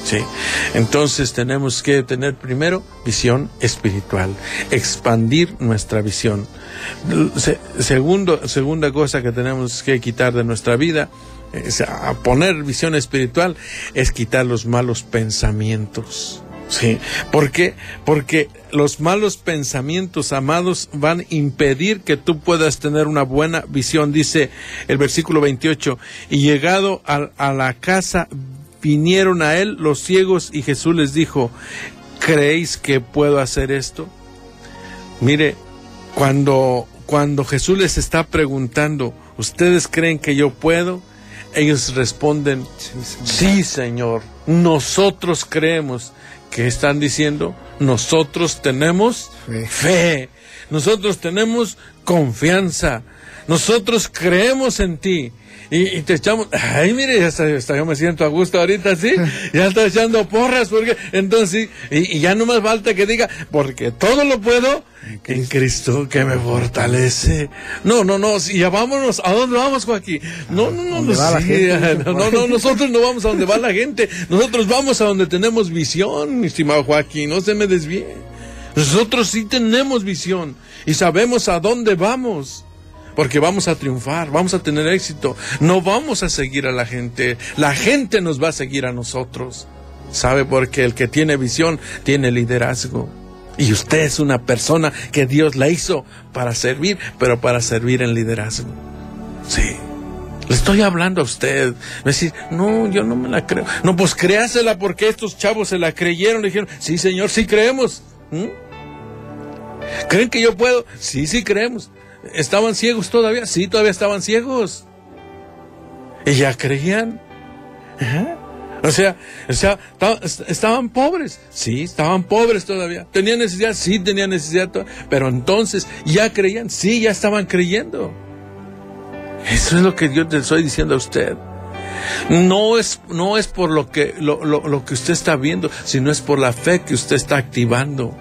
Sí, entonces tenemos que tener primero visión espiritual, expandir nuestra visión. Se, segundo, segunda cosa que tenemos que quitar de nuestra vida, es a poner visión espiritual, es quitar los malos pensamientos. Sí, ¿por qué? Porque los malos pensamientos, amados, van a impedir que tú puedas tener una buena visión. Dice el versículo veintiocho, y llegado a, a la casa, vinieron a él los ciegos y Jesús les dijo, ¿creéis que puedo hacer esto? Mire, cuando, cuando Jesús les está preguntando, ¿ustedes creen que yo puedo? Ellos responden, sí, Señor. Sí, Señor, nosotros creemos. ¿Qué están diciendo? Nosotros tenemos fe. fe, nosotros tenemos confianza, nosotros creemos en ti. Y, y te echamos, ay, mire, ya está, está, yo me siento a gusto ahorita, ¿sí? Ya está echando porras, porque entonces, y, y ya no más falta que diga, porque todo lo puedo en Cristo que me fortalece. No, no, no, si ya vámonos, ¿a dónde vamos, Joaquín? No, no, no, no, sí, no, no, no, nosotros no vamos a donde va la gente, nosotros vamos a donde tenemos visión, mi estimado Joaquín, no se me desvíe. Nosotros sí tenemos visión y sabemos a dónde vamos. Porque vamos a triunfar, vamos a tener éxito. No vamos a seguir a la gente. La gente nos va a seguir a nosotros. ¿Sabe? Porque el que tiene visión tiene liderazgo. Y usted es una persona que Dios la hizo para servir, pero para servir en liderazgo. Sí. Le estoy hablando a usted. Me dice, no, yo no me la creo. No, pues créasela porque estos chavos se la creyeron. Le dijeron, sí, Señor, sí creemos. ¿Mm? ¿Creen que yo puedo? Sí, sí creemos. ¿Estaban ciegos todavía? Sí, todavía estaban ciegos. Y ya creían. Ajá. O sea, o sea, estaban pobres. Sí, estaban pobres todavía. ¿Tenían necesidad? Sí, tenían necesidad todavía. Pero entonces, ¿ya creían? Sí, ya estaban creyendo. Eso es lo que yo te estoy diciendo a usted. No es, no es por lo que, lo, lo, lo que usted está viendo, sino es por la fe que usted está activando.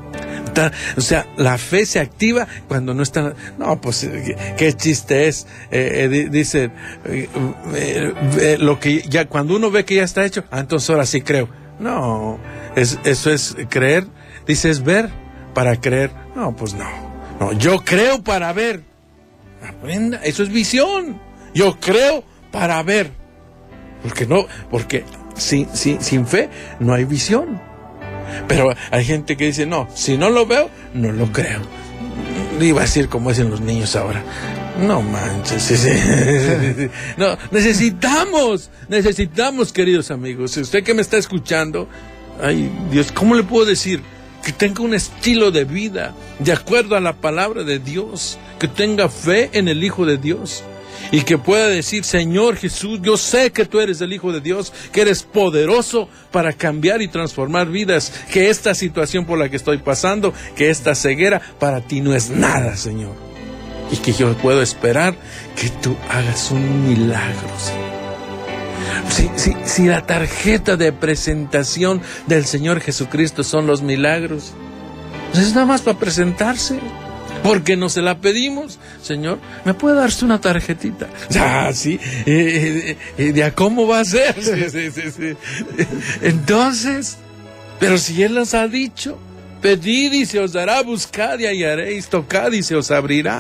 O sea, la fe se activa cuando no está. No, pues qué, qué chiste es. Eh, eh, dice eh, eh, eh, lo que ya cuando uno ve que ya está hecho, ah, entonces ahora sí creo. No, es, eso es creer. Dice es ver para creer. No, pues no. No, yo creo para ver. Aprenda, eso es visión. Yo creo para ver. Porque no, porque sin, sin, sin fe no hay visión. Pero hay gente que dice, no, si no lo veo, no lo creo. Iba a decir como dicen los niños ahora. No manches. Sí, sí. No, necesitamos, necesitamos, queridos amigos. Si usted que me está escuchando, ay Dios, ¿cómo le puedo decir? Que tenga un estilo de vida de acuerdo a la palabra de Dios, que tenga fe en el Hijo de Dios. Y que pueda decir, Señor Jesús, yo sé que tú eres el Hijo de Dios, que eres poderoso para cambiar y transformar vidas, que esta situación por la que estoy pasando, que esta ceguera, para ti no es nada, Señor. Y que yo puedo esperar que tú hagas un milagro, Señor. Si, si, si la tarjeta de presentación del Señor Jesucristo son los milagros, pues es nada más para presentarse. Porque no se la pedimos, Señor, ¿me puede darse una tarjetita? Ah, sí, eh, eh, ¿de a cómo va a ser? Sí, sí, sí, sí. Entonces, pero si Él nos ha dicho, pedid y se os dará, buscad y hallaréis, tocad y se os abrirá.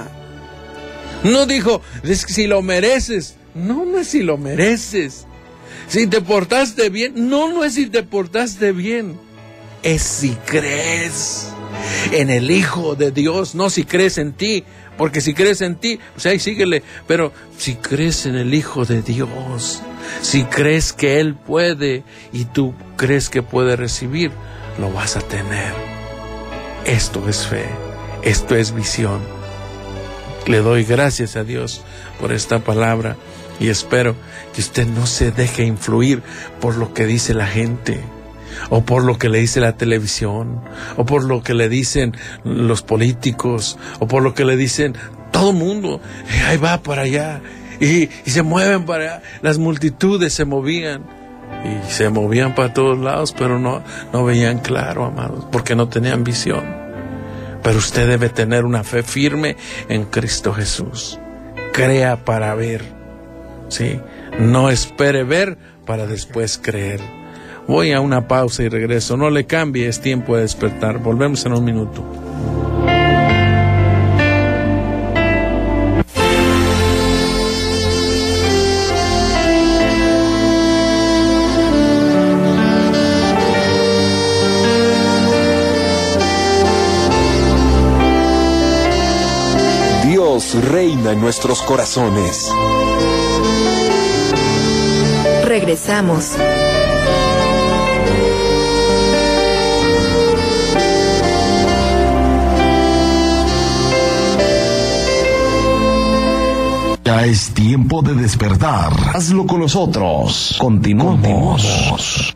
No dijo, es que si lo mereces, no, no es si lo mereces. Si te portaste bien, no, no es si te portaste bien, es si crees en el Hijo de Dios, no si crees en ti, porque si crees en ti, pues ahí síguele, pero si crees en el Hijo de Dios, si crees que Él puede y tú crees que puede recibir, lo vas a tener. Esto es fe, esto es visión. Le doy gracias a Dios por esta palabra y espero que usted no se deje influir por lo que dice la gente, o por lo que le dice la televisión, o por lo que le dicen los políticos, o por lo que le dicen todo el mundo. Ahí va para allá, y, y se mueven para allá. Las multitudes se movían, y se movían para todos lados, pero no, no veían claro, amados, porque no tenían visión. Pero usted debe tener una fe firme en Cristo Jesús. Crea para ver, ¿sí? No espere ver para después creer. Voy a una pausa y regreso. No le cambie, es tiempo de despertar. Volvemos en un minuto. Dios reina en nuestros corazones. Regresamos. Ya es tiempo de despertar. Hazlo con nosotros. Continuamos. Continuamos.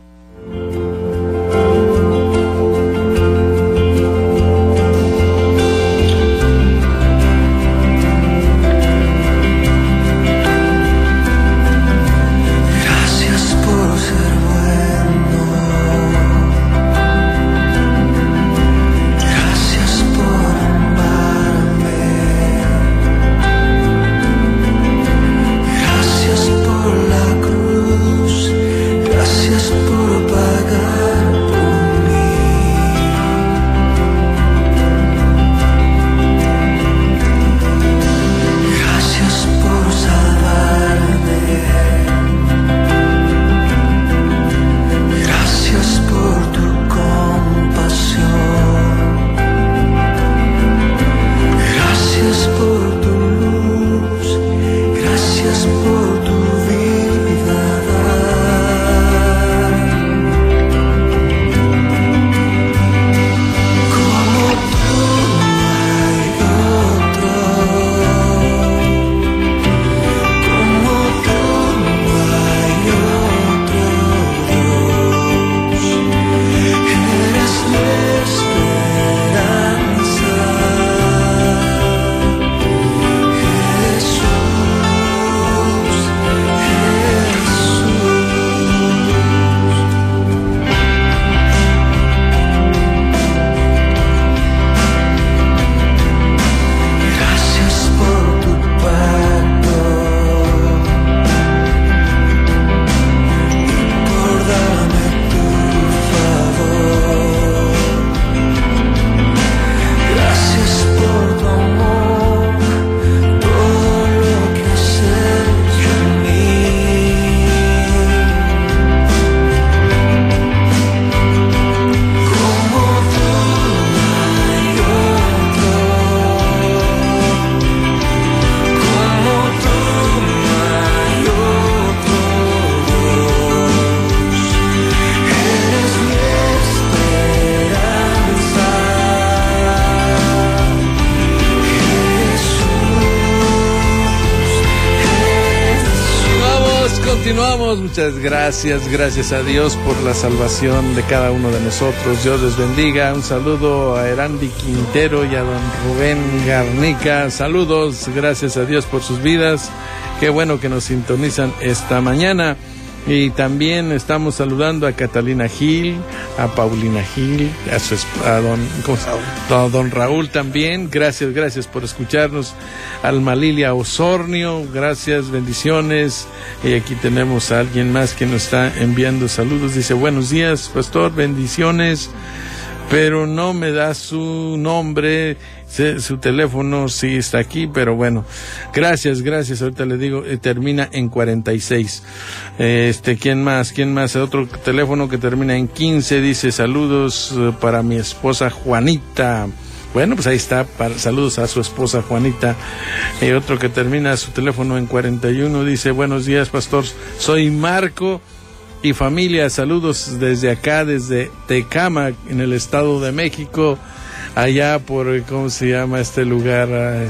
Continuamos, muchas gracias, gracias a Dios por la salvación de cada uno de nosotros. Dios les bendiga. Un saludo a Erandi Quintero y a don Rubén Garnica. Saludos, gracias a Dios por sus vidas. Qué bueno que nos sintonizan esta mañana. Y también estamos saludando a Catalina Gil, a Paulina Gil, a, su, a, don, ¿cómo se llama? a don Raúl también. Gracias, gracias por escucharnos. Alma Lilia Osornio, gracias, bendiciones. Y aquí tenemos a alguien más que nos está enviando saludos. Dice, buenos días, pastor, bendiciones. Pero no me da su nombre, su teléfono sí está aquí, pero bueno, gracias, gracias, ahorita le digo, eh, termina en cuarenta y seis. Este, ¿quién más? ¿Quién más? Otro teléfono que termina en quince, dice, saludos eh, para mi esposa Juanita. Bueno, pues ahí está, para, saludos a su esposa Juanita. Y otro que termina su teléfono en cuarenta y uno, dice, buenos días, pastor, soy Marco y familia, saludos desde acá, desde Tecámac, en el Estado de México, allá por, ¿cómo se llama este lugar?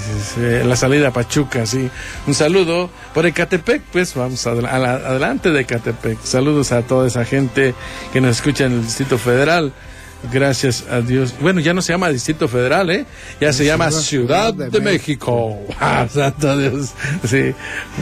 En la salida a Pachuca, sí. Un saludo por Ecatepec, pues vamos a, a la, adelante de Ecatepec. Saludos a toda esa gente que nos escucha en el Distrito Federal. Gracias a Dios. Bueno, ya no se llama Distrito Federal, ¿eh? Ya se llama Ciudad de México. ¡Ah, santo Dios! Sí.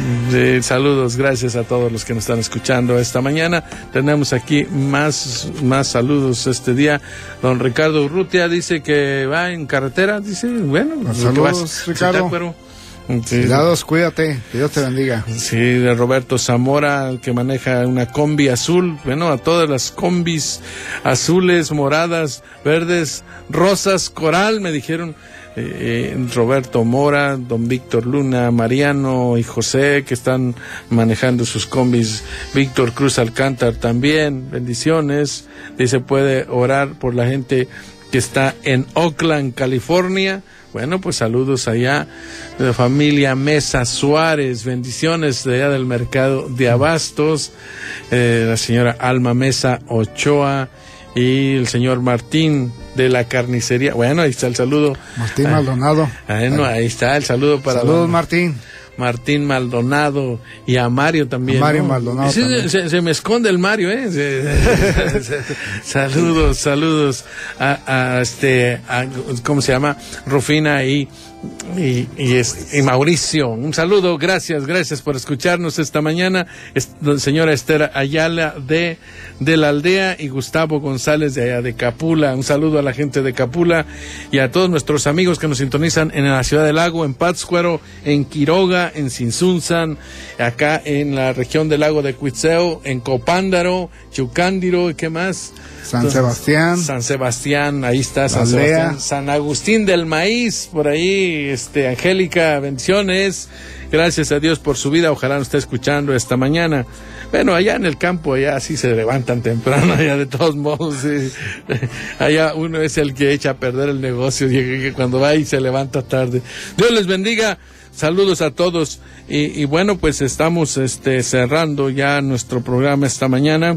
Sí, saludos, gracias a todos los que nos están escuchando esta mañana. Tenemos aquí más, más saludos este día. Don Ricardo Urrutia dice que va en carretera. Dice, bueno, saludos, Ricardo. Pero Sí. Cuidados, cuídate, que Dios te bendiga. Sí, de Roberto Zamora, que maneja una combi azul. Bueno, a todas las combis azules, moradas, verdes, rosas, coral, me dijeron. Eh, Roberto Mora, don Víctor Luna, Mariano y José, que están manejando sus combis. Víctor Cruz Alcántar también, bendiciones. Dice, puede orar por la gente que está en Oakland, California. Bueno, pues saludos allá de la familia Mesa Suárez, bendiciones de allá del mercado de Abastos, eh, la señora Alma Mesa Ochoa y el señor Martín de la carnicería. Bueno, ahí está el saludo. Martín ah, Maldonado. Bueno, ahí está el saludo para Saludos, don Martín. Martín Maldonado y a Mario también. A Mario ¿no? Maldonado Se, también. Se, se me esconde el Mario, ¿eh? Se, se, saludos, saludos a, a este, a, ¿cómo se llama? Rufina y, y, y, es, y Mauricio. Un saludo, gracias, gracias por escucharnos esta mañana. Es, señora Esther Ayala de, de la aldea y Gustavo González de allá de Capula. Un saludo a la gente de Capula y a todos nuestros amigos que nos sintonizan en la Ciudad del Lago, en Pátzcuaro, en Quiroga, en Sinsunzan, acá en la región del lago de Cuitzeo, en Copándaro, Chucándiro, ¿qué más? San Entonces, Sebastián. San Sebastián, ahí está San Aldea. Sebastián. San Agustín del Maíz, por ahí, este, Angélica, bendiciones. Gracias a Dios por su vida, ojalá nos esté escuchando esta mañana. Bueno, allá en el campo, allá sí se levantan temprano, allá de todos modos, sí. Allá uno es el que echa a perder el negocio, y cuando va y se levanta tarde. Dios les bendiga. Saludos a todos y, y bueno, pues estamos este, cerrando ya nuestro programa esta mañana.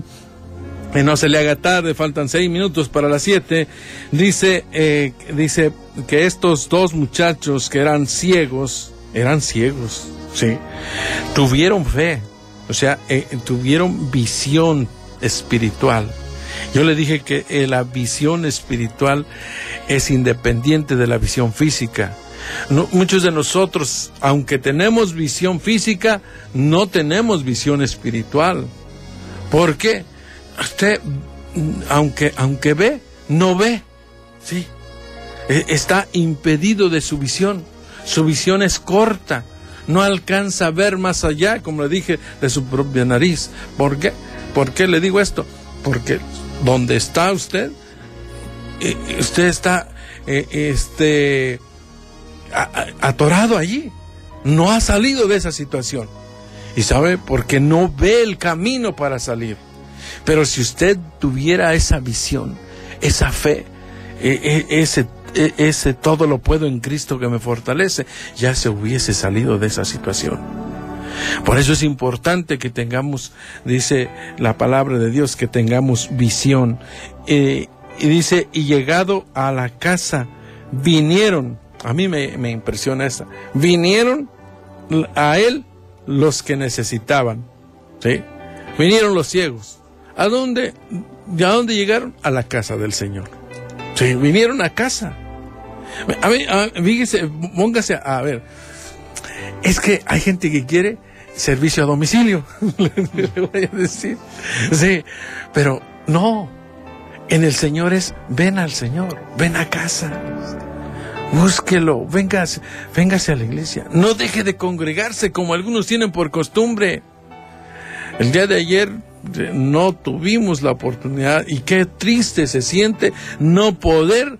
Que no se le haga tarde, faltan seis minutos para las siete. Dice, eh, dice que estos dos muchachos que eran ciegos, eran ciegos, sí, tuvieron fe, o sea, eh, tuvieron visión espiritual. Yo le dije que eh, la visión espiritual es independiente de la visión física. No, muchos de nosotros, aunque tenemos visión física, no tenemos visión espiritual. ¿Por qué? Usted, aunque, aunque ve, no ve, ¿sí? Está impedido de su visión. Su visión es corta. No alcanza a ver más allá, como le dije, de su propia nariz. ¿Por qué? ¿Por qué le digo esto? Porque donde está usted, usted está, este... atorado allí, no ha salido de esa situación. ¿Y sabe? Porque no ve el camino para salir. Pero si usted tuviera esa visión, esa fe, ese, ese todo lo puedo en Cristo que me fortalece, ya se hubiese salido de esa situación. Por eso es importante que tengamos, dice la palabra de Dios, que tengamos visión. Eh, y dice, y llegado a la casa, vinieron. A mí me, me impresiona esta. Vinieron a él los que necesitaban, ¿sí? Vinieron los ciegos. ¿A dónde? ¿A dónde llegaron? A la casa del Señor. Sí, vinieron a casa. A ver, a, fíjese, póngase a, a ver. Es que hay gente que quiere servicio a domicilio, le voy a decir. Sí, pero no. En el Señor es, ven al Señor, ven a casa. Búsquelo, véngase, véngase a la iglesia. No deje de congregarse como algunos tienen por costumbre. El día de ayer no tuvimos la oportunidad y qué triste se siente no poder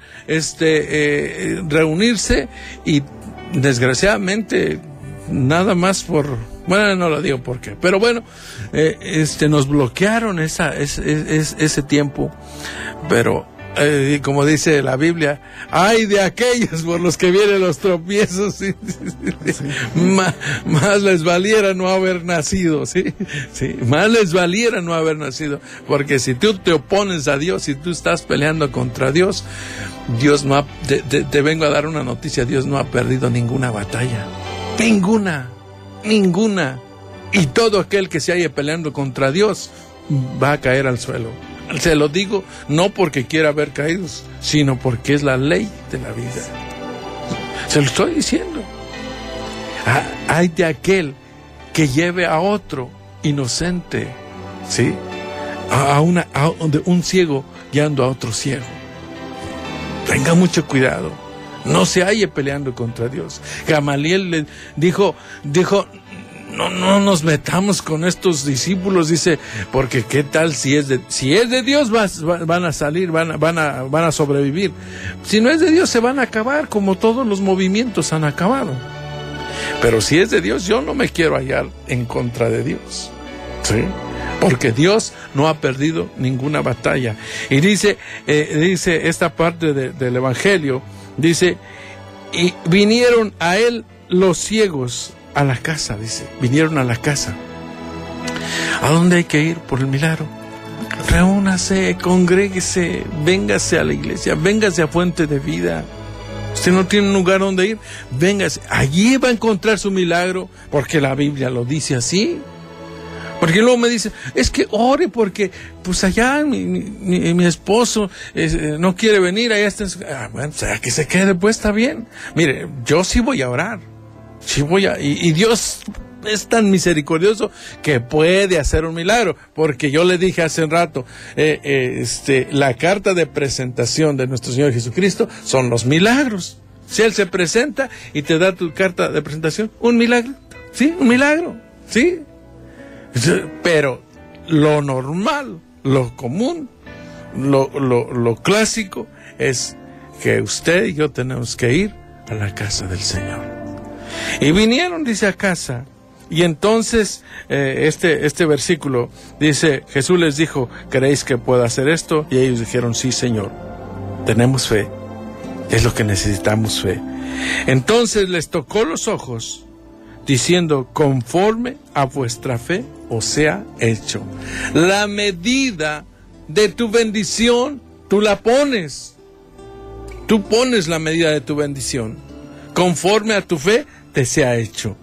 este, eh, reunirse y desgraciadamente nada más por... Bueno, no lo digo por qué, pero bueno, eh, este, nos bloquearon esa, ese, ese, ese tiempo, pero... Eh, como dice la Biblia, ay de aquellos por los que vienen los tropiezos, ¿sí? Sí. Más, más les valiera no haber nacido, ¿sí? Sí, más les valiera no haber nacido, porque si tú te opones a Dios, si tú estás peleando contra Dios, Dios no ha, te, te, te vengo a dar una noticia, Dios no ha perdido ninguna batalla, ninguna, ninguna, y todo aquel que se haya peleando contra Dios va a caer al suelo. Se lo digo no porque quiera ver caídos, sino porque es la ley de la vida. Se lo estoy diciendo. Ah, hay de aquel que lleve a otro inocente, ¿sí? A, una, a un ciego guiando a otro ciego. Tenga mucho cuidado. No se halle peleando contra Dios. Gamaliel le dijo, dijo, no, no nos metamos con estos discípulos, dice, porque qué tal si es de, si es de Dios va, va, van a salir, van, van a, van a sobrevivir. Si no es de Dios se van a acabar, como todos los movimientos han acabado. Pero si es de Dios, yo no me quiero hallar en contra de Dios, ¿sí? Porque Dios no ha perdido ninguna batalla. Y dice, eh, dice esta parte de, del Evangelio, dice, y vinieron a él los ciegos a la casa, dice, vinieron a la casa. ¿A dónde hay que ir por el milagro? Reúnase, congréguese, véngase a la iglesia, véngase a Fuente de Vida. Usted no tiene un lugar donde ir, véngase. Allí va a encontrar su milagro, porque la Biblia lo dice así. Porque luego me dice, es que ore porque pues allá mi, mi, mi esposo eh, no quiere venir, allá está. Ah, bueno, o sea, que se quede, pues está bien. Mire, yo sí voy a orar. Sí voy a, y, y Dios es tan misericordioso que puede hacer un milagro, porque yo le dije hace un rato, eh, eh, este, la carta de presentación de nuestro Señor Jesucristo son los milagros. Si Él se presenta y te da tu carta de presentación, un milagro, sí, un milagro, sí. Pero lo normal, lo común, lo, lo, lo clásico es que usted y yo tenemos que ir a la casa del Señor. Y vinieron, dice, a casa. Y entonces eh, este, este versículo dice, Jesús les dijo, ¿creéis que pueda hacer esto? Y ellos dijeron, sí, Señor, tenemos fe, es lo que necesitamos, fe. Entonces les tocó los ojos, diciendo, conforme a vuestra fe os sea hecho. La medida de tu bendición, tú la pones. Tú pones la medida de tu bendición. Conforme a tu fe, te sea hecho.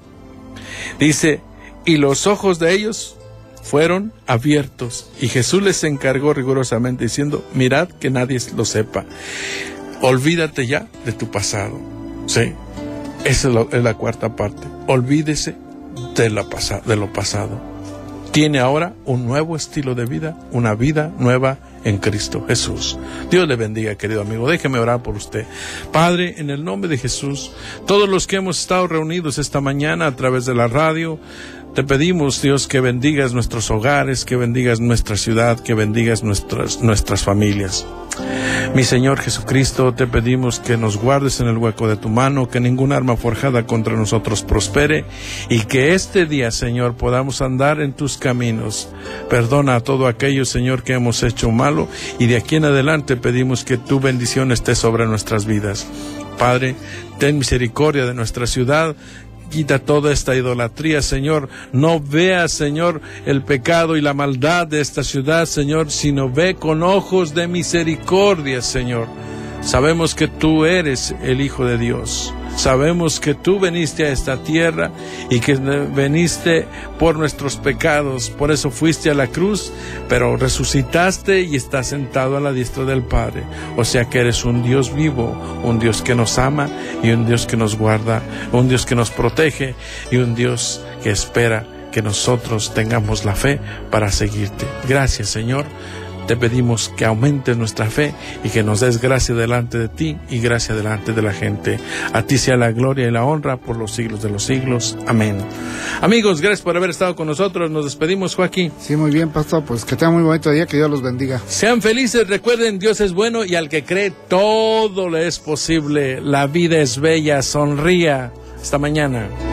Dice, y los ojos de ellos fueron abiertos. Y Jesús les encargó rigurosamente, diciendo, mirad que nadie lo sepa. Olvídate ya de tu pasado. Sí. Esa es, lo, es la cuarta parte. Olvídese de, la pasa, de lo pasado. Tiene ahora un nuevo estilo de vida, una vida nueva en Cristo Jesús. Dios le bendiga, querido amigo. Déjeme orar por usted. Padre, en el nombre de Jesús, todos los que hemos estado reunidos esta mañana a través de la radio, te pedimos, Dios, que bendigas nuestros hogares, que bendigas nuestra ciudad, que bendigas nuestras, nuestras familias. Mi Señor Jesucristo, te pedimos que nos guardes en el hueco de tu mano, que ningún arma forjada contra nosotros prospere, y que este día, Señor, podamos andar en tus caminos. Perdona a todo aquello, Señor, que hemos hecho malo, y de aquí en adelante pedimos que tu bendición esté sobre nuestras vidas. Padre, ten misericordia de nuestra ciudad. Quita toda esta idolatría, Señor. No veas, Señor, el pecado y la maldad de esta ciudad, Señor, sino ve con ojos de misericordia, Señor. Sabemos que tú eres el Hijo de Dios. Sabemos que tú veniste a esta tierra y que veniste por nuestros pecados. Por eso fuiste a la cruz, pero resucitaste y estás sentado a la diestra del Padre. O sea que eres un Dios vivo, un Dios que nos ama y un Dios que nos guarda, un Dios que nos protege y un Dios que espera que nosotros tengamos la fe para seguirte. Gracias, Señor. Te pedimos que aumentes nuestra fe y que nos des gracia delante de ti y gracia delante de la gente. A ti sea la gloria y la honra por los siglos de los siglos. Amén. Amigos, gracias por haber estado con nosotros. Nos despedimos, Joaquín. Sí, muy bien, pastor. Pues que tengan muy bonito día, que Dios los bendiga. Sean felices, recuerden, Dios es bueno y al que cree todo le es posible. La vida es bella, sonría. Hasta mañana.